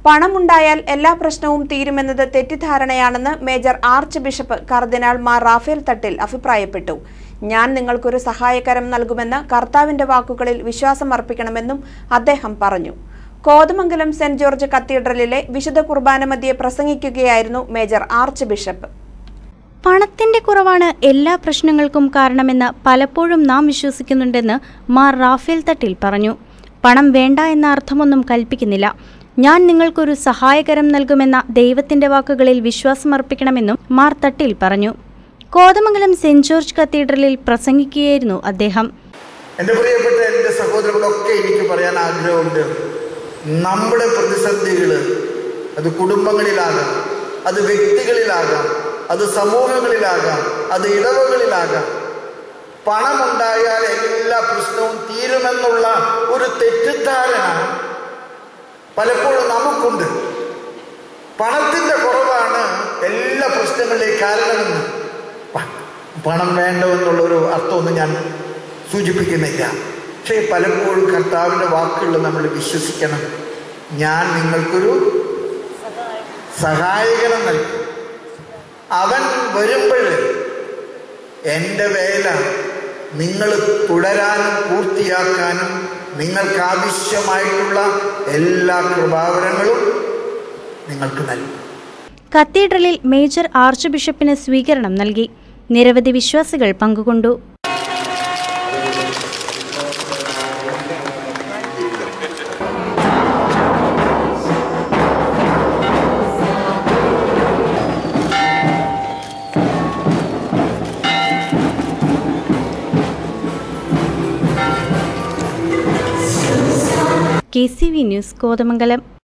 പണമുണ്ടായാൽ എല്ലാ പ്രശ്നവും തീരുമെന്നത് തെറ്റിദ്ധാരണയാണെന്ന് major archbishop cardinal Mar Raphael Thattil അഭിപ്രായപ്പെട്ടു. ഞാൻ നിങ്ങൾക്കൊരു സഹായകരം നൽകുമെന്ന് കർത്താവിന്റെ വാക്കുകളിൽ വിശ്വാസമർപ്പിക്കണമെന്നും അദ്ദേഹം പറഞ്ഞു. കോതമംഗലം സെന്റ് ജോർജ് കത്തീഡ്രലിലെ വിശുദ്ധ കുർബാന മധ്യേ പ്രസംഗിക്കുകയായിരുന്നു മേജർ ആർച്ച് ബിഷപ്പ്. പണത്തിന്റെ കുറവാണ് എല്ലാ പ്രശ്നങ്ങൾക്കും കാരണമെന്ന് പലപ്പോഴും നാം വിശ്വസിക്കുന്നുണ്ടെന്ന് മാർ റാഫേൽ തട്ടിൽ പറഞ്ഞു. പണം വേണ്ട എന്ന അർത്ഥമൊന്നും കൽപ്പിക്കുന്നില്ല. ഞാൻ നിങ്ങൾക്കൊരു സഹായകരം നൽകുമെന്ന ദൈവത്തിന്റെ വാക്കുകളിൽ വിശ്വാസമർപ്പിക്കണമെന്നും മാർ തട്ടിൽ പറഞ്ഞു. കോതമംഗലം സെന്റ് ജോർജ് കത്തീഡ്രലിൽ പ്രസംഗിക്കുകയായിരുന്നു അദ്ദേഹം. എൻ്റെ പ്രിയപ്പെട്ട എൻ്റെ സഹോദരങ്ങളൊക്കെ എനിക്ക് പറയാൻ ആഗ്രഹമുണ്ട്. നമ്മുടെ പ്രതിസന്ധികൾ അത് കുടുംബങ്ങളിലാകാം, അത് വ്യക്തികളിലാകാം, അത് സമൂഹങ്ങളിലാകാം, അത് ഇടവകളിലാകാം. പണമുണ്ടായാൽ എല്ലാ പ്രശ്നവും തീരുമെന്നുള്ള ഒരു തെറ്റിദ്ധാരണ പലപ്പോഴും നമുക്കുണ്ട്. പണത്തിൻ്റെ കുറവാണ് എല്ലാ പ്രശ്നങ്ങളുടെയും കാരണമെന്ന്. പണം വേണ്ടെന്നുള്ളൊരു അർത്ഥമൊന്നും ഞാൻ സൂചിപ്പിക്കുന്നില്ല. പക്ഷേ പലപ്പോഴും കർത്താവിൻ്റെ വാക്കുകൾ നമ്മൾ വിശ്വസിക്കണം. ഞാൻ നിങ്ങൾക്കൊരു സഹായകനം നൽകും. അവൻ വരുമ്പോൾ എൻ്റെ വേല നിങ്ങൾ തുടരാനും പൂർത്തിയാക്കാനും നിങ്ങൾക്ക് ആവശ്യമായിട്ടുള്ള എല്ലാ കൃപാവരങ്ങളും നിങ്ങൾക്ക് നൽകും. കത്തീഡ്രലിൽ മേജർ ആർച്ച് ബിഷപ്പിന് സ്വീകരണം നൽകി. നിരവധി വിശ്വാസികൾ പങ്കുകൊണ്ടു. KCV news Kothamangalam.